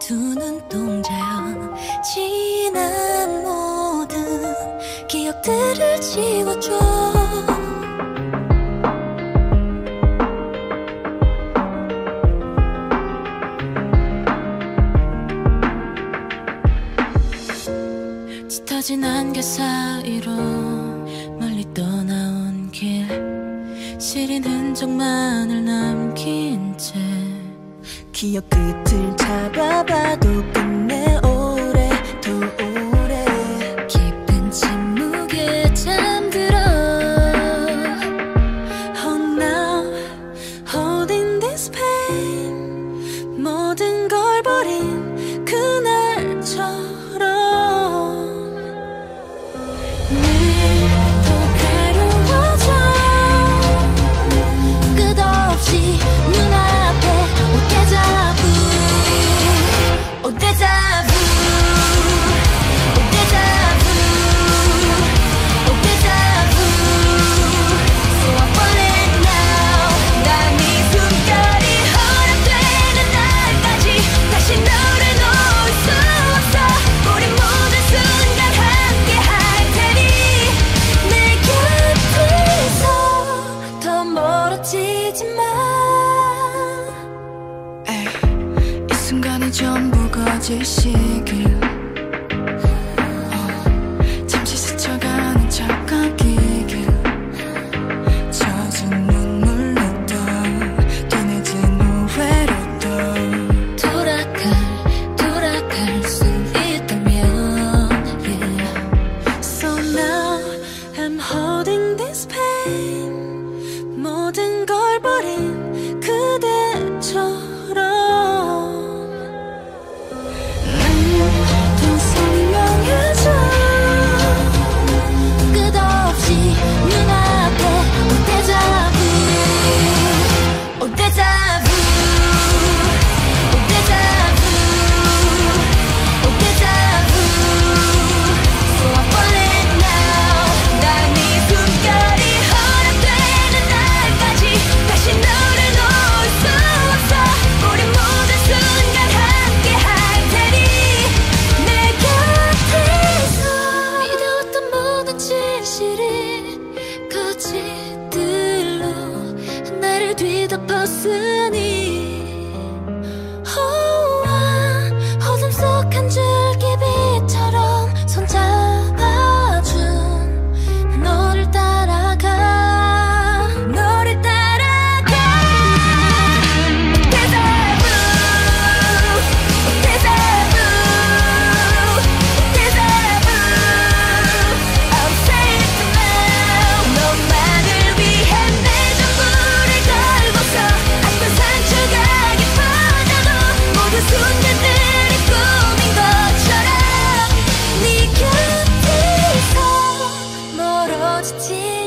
두 눈동자야. 지난 모든 기억들을 지워줘. 짙어진 안개 사이로 멀리 떠나온 길, 시린 흔적만을 남긴 채 기억 끝을 잡아봐도 끝내 오래 더 오래 깊은 침묵에 잠들어. Oh now holding this pain, 모든 걸 버린 그날처럼 이 순간이 전부 거짓이길 잠시 스쳐가는 착각이길 젖은 눈물로도 뒤늦은 후회로도 돌아갈 수 있다면 yeah. So now I'm holding this pain, 모든 걸 버린 그대처럼 뒤덮었으니 어둠 속 한 줄기빛처럼 손잡아준 너를 따라가 Deja vu, Deja vu, Deja vu. I'll say it now. 너만을 위해 내 전부를 걸고서 아픈 상처가 깊어져도 모든 순간들이 꿈인 것처럼 네 곁에서 멀어지지